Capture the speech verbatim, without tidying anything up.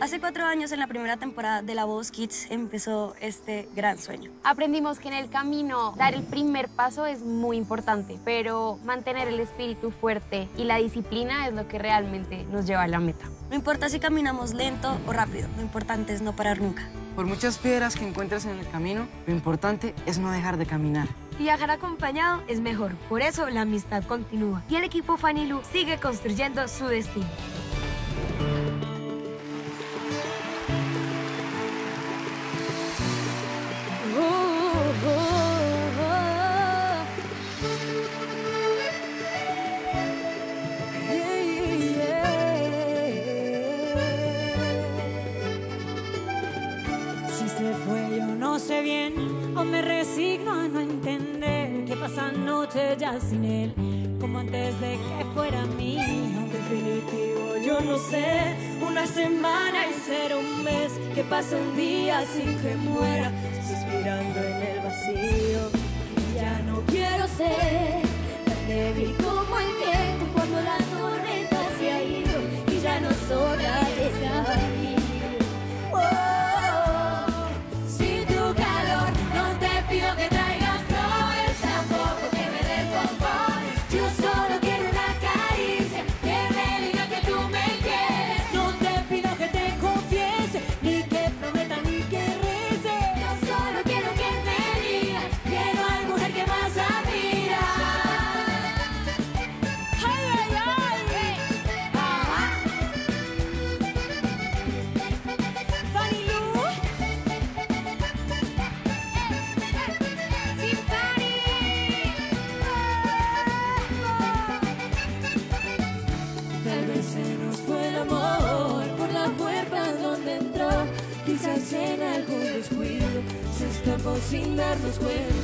Hace cuatro años, en la primera temporada de La Voz Kids, empezó este gran sueño. Aprendimos que en el camino dar el primer paso es muy importante, pero mantener el espíritu fuerte y la disciplina es lo que realmente nos lleva a la meta. No importa si caminamos lento o rápido, lo importante es no parar nunca. Por muchas piedras que encuentres en el camino, lo importante es no dejar de caminar. Viajar acompañado es mejor, por eso la amistad continúa. Y el equipo Fanny Lu sigue construyendo su destino. Si se fue yo no sé bien, o me resigno a no entender qué pasa noche ya sin él, como antes de que fuera mío. Definitivo yo no sé, una semana y será un mes, que pasa un día sin que muera, suspirando en el vacío. Ya no quiero ser tan débil como el viento cuando la tormenta se ha ido y ya no es hora de estar aquí. Oh, sin tu calor no te pido que traigas flores, tampoco que me des bombones. Yo solo quiero una caricia que me diga que tú me quieres. No te pido que te confiese, ni que prometa ni que rece. Yo solo quiero que me digas que no hay mujer que más admira. ¡Ay, ay, ay! ¡Ajá! Fanny Lu. ¡Sí, Fanny! Tal vez se nos fue el amor por la puerta donde entró. Quizás en algún descuido se escapó sin darnos cuenta.